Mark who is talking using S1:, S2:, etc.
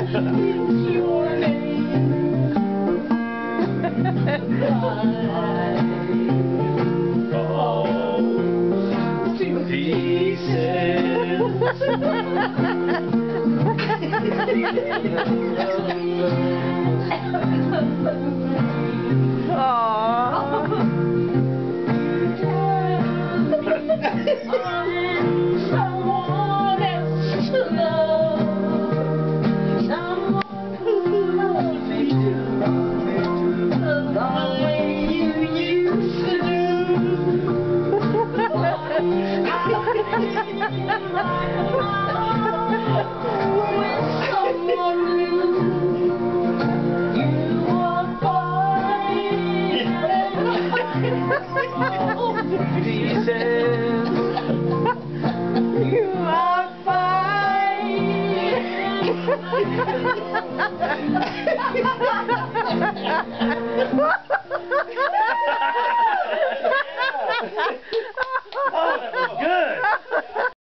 S1: your name. Fall to pieces. Someone else to love, someone who loves me too, the way you used to do. With someone new, you are fine. Pieces. You are fine.